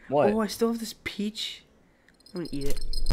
What? Oh, I still have this peach. I'm gonna eat it.